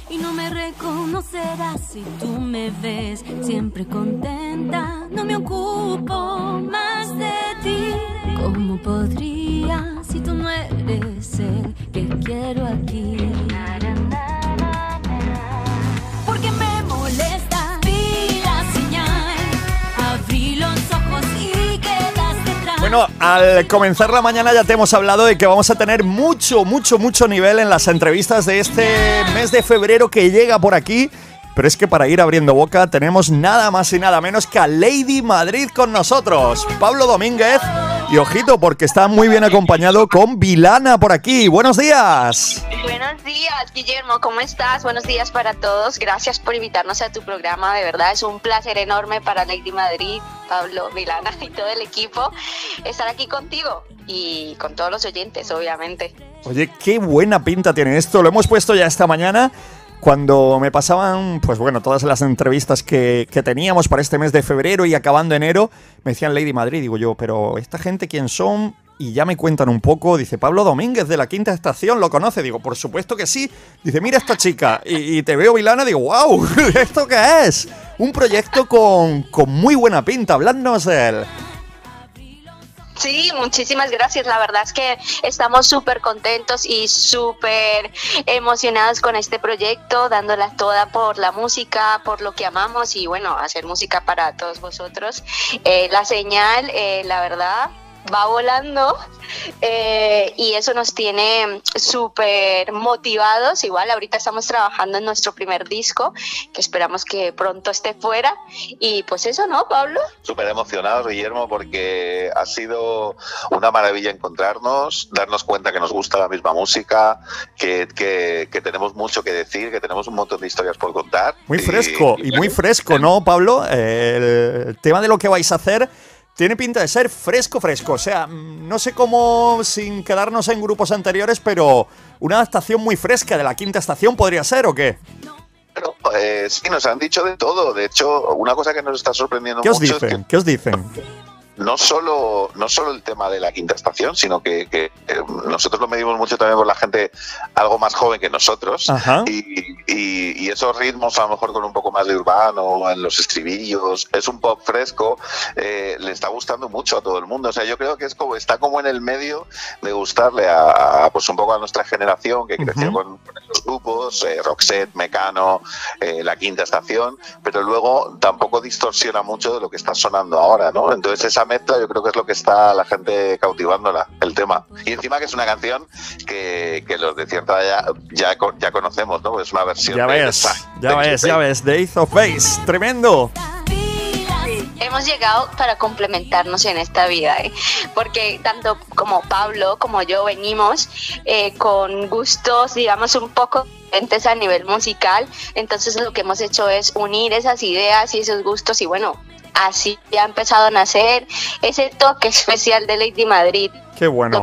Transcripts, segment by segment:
y no me reconocerás si tú me ves siempre contenta. No me ocupo más de ti. ¿Cómo podría si tú no eres el que quiero aquí? Porque me molesta, vi la señal, abrí los ojos y quedaste atrás. Bueno, al comenzar la mañana ya te hemos hablado de que vamos a tener mucho nivel en las entrevistas de este mes de febrero que llega por aquí. Pero es que para ir abriendo boca tenemos nada más y nada menos que a Lady Madrid con nosotros, Pablo Domínguez. Y ojito, porque está muy bien acompañado con Vilana por aquí. ¡Buenos días! Buenos días, Guillermo, ¿cómo estás? Buenos días para todos. Gracias por invitarnos a tu programa. De verdad, es un placer enorme para Lady Madrid, Pablo, Vilana y todo el equipo estar aquí contigo y con todos los oyentes, obviamente. Oye, qué buena pinta tiene esto. Lo hemos puesto ya esta mañana. Cuando me pasaban, pues bueno, todas las entrevistas que teníamos para este mes de febrero y acabando enero, me decían Lady Madrid. Digo yo, pero ¿esta gente quién son? Y ya me cuentan un poco. Dice, Pablo Domínguez de la Quinta Estación, ¿lo conoce? Digo, por supuesto que sí. Dice, mira esta chica. Y te veo, Vilana, digo, wow, ¿esto qué es? Un proyecto con muy buena pinta. Habladnos de él. Sí, muchísimas gracias. La verdad es que estamos súper contentos y súper emocionados con este proyecto, dándola toda por la música, por lo que amamos y bueno, hacer música para todos vosotros. La señal, la verdad, va volando y eso nos tiene súper motivados. Igual ahorita estamos trabajando en nuestro primer disco, que esperamos que pronto esté fuera. Y pues eso, ¿no, Pablo? Súper emocionados, Guillermo, porque ha sido una maravilla encontrarnos, darnos cuenta que nos gusta la misma música, que tenemos mucho que decir, que tenemos un montón de historias por contar. Muy fresco, y muy fresco, ¿no, Pablo? El tema de lo que vais a hacer tiene pinta de ser fresco. O sea, no sé cómo, sin quedarnos en grupos anteriores, pero una adaptación muy fresca de la Quinta Estación podría ser, ¿o qué? Bueno, sí, nos han dicho de todo. De hecho, una cosa que nos está sorprendiendo mucho es que... ¿Qué os dicen? No solo el tema de la Quinta Estación, sino que nosotros lo medimos mucho también por la gente algo más joven que nosotros. Y esos ritmos, a lo mejor con un poco más de urbano en los estribillos, es un pop fresco, le está gustando mucho a todo el mundo. O sea, yo creo que está como en el medio de gustarle a pues un poco a nuestra generación que creció con esos grupos, Roxette, Mecano, la Quinta Estación, pero luego tampoco distorsiona mucho de lo que está sonando ahora, ¿no? Entonces esa mezcla yo creo que es lo que está a la gente cautivándola, el tema. Y encima que es una canción que los de cierta edad ya conocemos, ¿no? Pues es una versión ya ves, The Ace of Base, tremendo. Hemos llegado para complementarnos en esta vida, porque tanto como Pablo como yo venimos con gustos, digamos, un poco diferentes a nivel musical. Entonces lo que hemos hecho es unir esas ideas y esos gustos y bueno, así ha empezado a nacer ese toque especial de Lady Madrid. Qué bueno.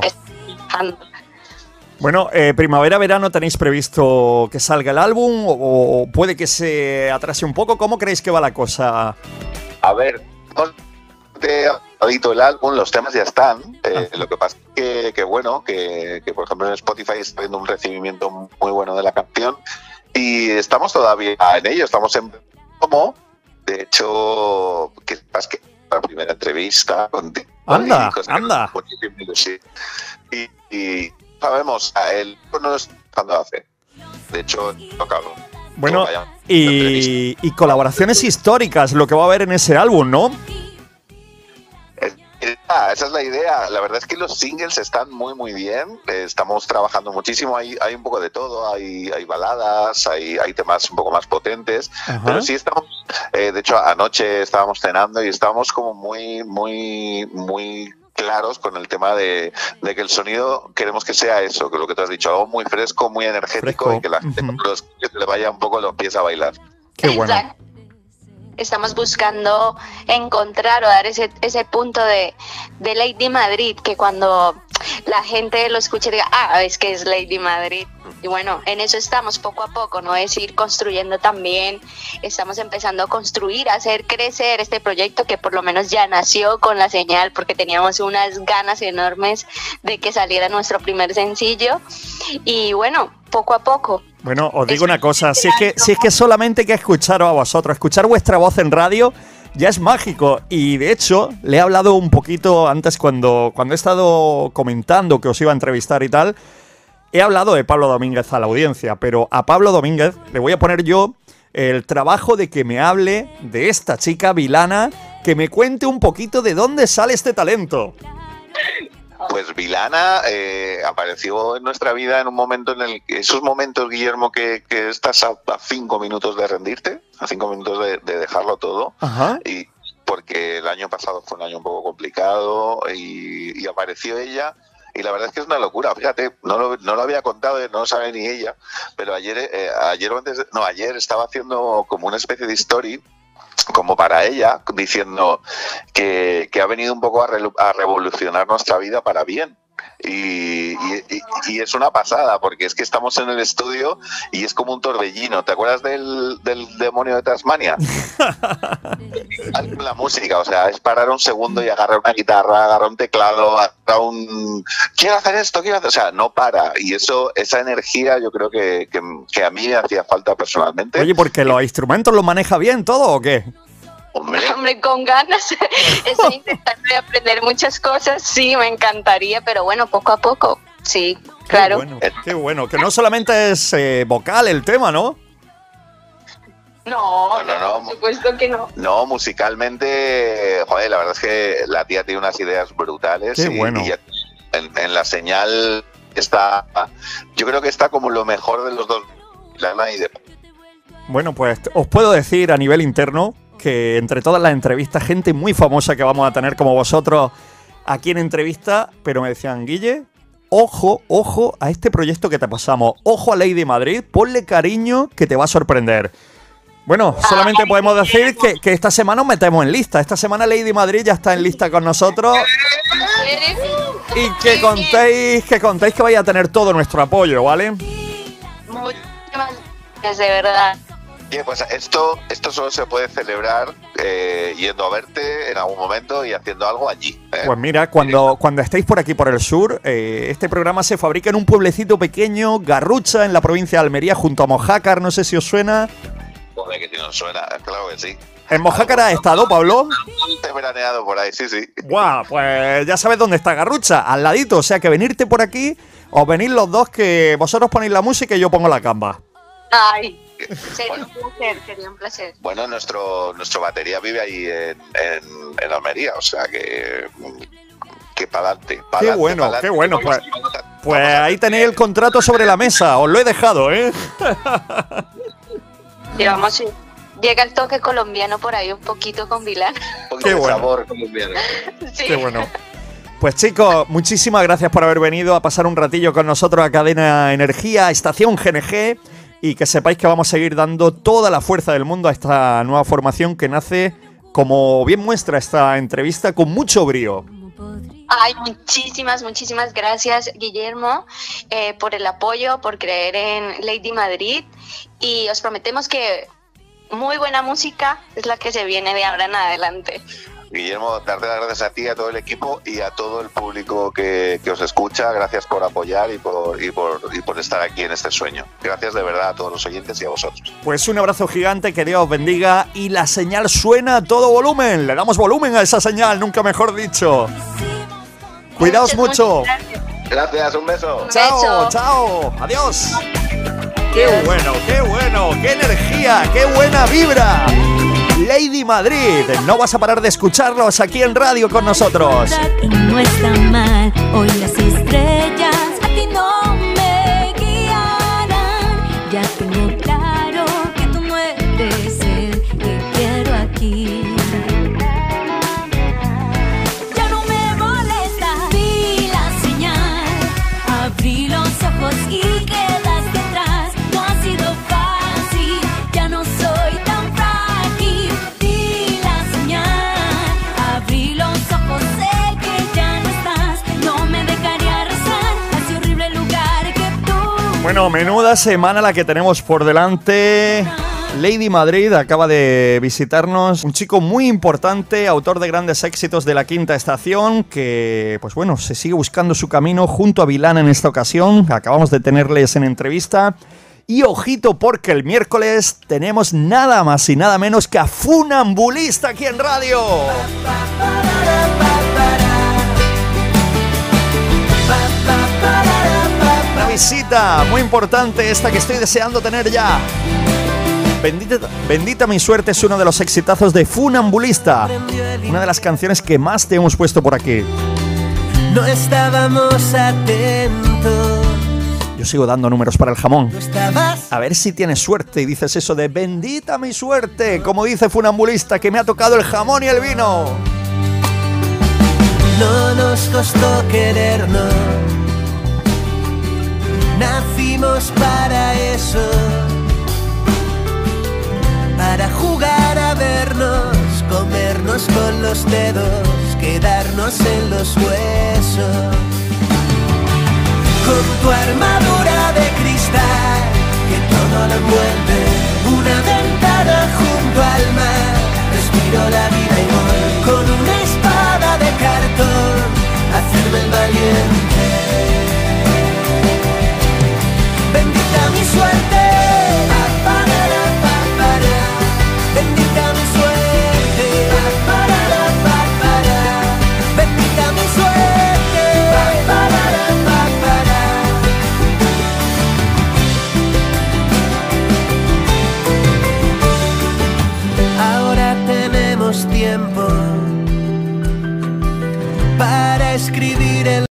Bueno, primavera-verano, ¿tenéis previsto que salga el álbum o puede que se atrase un poco? ¿Cómo creéis que va la cosa? A ver, el álbum, los temas ya están. Lo que pasa es que bueno, que por ejemplo en Spotify está viendo un recibimiento muy bueno de la canción y estamos todavía en ello, estamos en como. De hecho, que la primera entrevista contigo. Anda. Y sabemos, él no lo está dejando de hacer. De hecho, tocado. Bueno, y colaboraciones históricas, lo que va a haber en ese álbum, ¿no? Esa es la idea. La verdad es que los singles están muy bien. Estamos trabajando muchísimo. Hay un poco de todo. Hay baladas, hay temas un poco más potentes. Pero sí estamos... de hecho, anoche estábamos cenando y estábamos como muy claros con el tema de que el sonido queremos que sea eso, que lo que tú has dicho, algo muy fresco, muy energético y que la gente le vaya un poco los pies a bailar. Qué bueno. Exacto. Estamos buscando encontrar o dar ese punto de Lady Madrid, que cuando la gente lo escuche diga, es que es Lady Madrid. Y bueno, en eso estamos poco a poco, ¿no? Es ir construyendo también, estamos empezando a construir, a hacer crecer este proyecto que por lo menos ya nació con la señal, porque teníamos unas ganas enormes de que saliera nuestro primer sencillo. Y bueno, poco a poco. Bueno, os digo una cosa, si es que solamente hay que escucharos a vosotros, escuchar vuestra voz en radio ya es mágico. Y de hecho, le he hablado un poquito antes cuando he estado comentando que os iba a entrevistar y tal, he hablado de Pablo Domínguez a la audiencia, pero a Pablo Domínguez le voy a poner yo el trabajo de que me hable de esta chica Vilana, que me cuente un poquito de dónde sale este talento. Pues Vilana apareció en nuestra vida en un momento en el que esos momentos, Guillermo, que estás a 5 minutos de rendirte, a 5 minutos de dejarlo todo. Ajá. Y porque el año pasado fue un año un poco complicado y apareció ella. Y la verdad es que es una locura, fíjate, no lo había contado, no lo sabe ni ella, pero ayer estaba haciendo como una especie de story, como para ella, diciendo que ha venido un poco a revolucionar nuestra vida para bien. Y es una pasada, porque es que estamos en el estudio y es como un torbellino. ¿Te acuerdas del demonio de Tasmania? La música, o sea, es parar un segundo y agarrar una guitarra, agarrar un teclado, agarrar un... quiero hacer esto, o sea, no para. Y esa energía yo creo que a mí me hacía falta personalmente. Oye, ¿porque los instrumentos los maneja bien todo o qué? Hombre, con ganas. Estoy intentando aprender muchas cosas. Sí, me encantaría, pero bueno, poco a poco. Sí, claro. Qué bueno. Que no solamente es vocal el tema, ¿no? No, por supuesto que no. No, musicalmente, joder, la verdad es que la tía tiene unas ideas brutales. Qué bueno. Y en la señal está, yo creo que está como lo mejor de los dos. Lana y de... Bueno, pues os puedo decir a nivel interno que entre todas las entrevistas, gente muy famosa que vamos a tener como vosotros aquí en entrevista, pero me decían, Guille, ojo a este proyecto que te pasamos, ojo a Lady Madrid, ponle cariño que te va a sorprender. Bueno, solamente podemos decir que esta semana nos metemos en lista. Esta semana Lady Madrid ya está en lista con nosotros. Y que contéis que vais a tener todo nuestro apoyo, ¿vale? Muchísimas gracias, de verdad. Bien, pues esto solo se puede celebrar yendo a verte en algún momento y haciendo algo allí. Pues mira, cuando estéis por aquí por el sur, este programa se fabrica en un pueblecito pequeño, Garrucha, en la provincia de Almería, junto a Mojácar, no sé si os suena. Joder, que si nos suena, claro que sí. ¿En Mojácar has estado, Pablo? He veraneado por ahí, sí. Guau, pues ya sabes dónde está Garrucha, al ladito, o sea que venirte por aquí, o venir los dos, que vosotros ponéis la música y yo pongo la gamba. Ay, sería un placer. Bueno, nuestro batería vive ahí en Almería, o sea que pa'lante. Qué bueno. Pues ahí tenéis el contrato sobre la mesa, os lo he dejado, ¿eh? Digamos, llega el toque colombiano por ahí un poquito con Vilana. Qué bueno. Sabor colombiano. Sí. Qué bueno. Pues chicos, muchísimas gracias por haber venido a pasar un ratillo con nosotros a Cadena Energía, Estación GNG, y que sepáis que vamos a seguir dando toda la fuerza del mundo a esta nueva formación que nace, como bien muestra esta entrevista, con mucho brío. Ay, muchísimas gracias, Guillermo, por el apoyo, por creer en Lady Madrid, y os prometemos que muy buena música es la que se viene de ahora en adelante. Guillermo, darte las gracias a ti, a todo el equipo y a todo el público que os escucha. Gracias por apoyar y por estar aquí en este sueño. Gracias de verdad a todos los oyentes y a vosotros. Pues un abrazo gigante, que Dios os bendiga, y la señal suena a todo volumen. Le damos volumen a esa señal, nunca mejor dicho. Cuidaos mucho. Gracias, un beso. Chao, adiós. Qué bueno, qué energía, qué buena vibra. Lady Madrid, no vas a parar de escucharlos aquí en radio con nosotros. Y no está mal, hoy las estrellas a ti no me guiarán. Ya tengo claro que tú no eres el que quiero aquí. Ya no me molesta, vi la señal, abrí los ojos y quedaste atrás. No ha sido fácil, ya no soy tan frágil. Vi la señal, abrí los ojos, sé que ya no estás. No me dejaría rezar a ese horrible lugar que tú. Bueno, menuda semana la que tenemos por delante. Lady Madrid acaba de visitarnos, un chico muy importante, autor de grandes éxitos de La Quinta Estación, que, pues bueno, se sigue buscando su camino junto a Vilán en esta ocasión. Acabamos de tenerles en entrevista. Y ojito, porque el miércoles tenemos nada más y nada menos que a Funambulista aquí en radio. Una visita muy importante esta que estoy deseando tener ya. Bendita mi suerte es uno de los exitazos de Funambulista, una de las canciones que más te hemos puesto por aquí. No estábamos atentos. Yo sigo dando números para el jamón. A ver si tienes suerte y dices eso de bendita mi suerte, como dice Funambulista, que me ha tocado el jamón y el vino. No nos costó querernos, nacimos para eso. Para jugar a vernos, comernos con los dedos, quedarnos en los huesos. Con tu armadura de cristal, que todo lo envuelve, una ventana junto al mar, respiro la vida y voy con una espada de cartón, a hacerme el valiente. Bendita mi suerte. Bendita mi suerte, bendita mi suerte, ahora tenemos tiempo para escribir el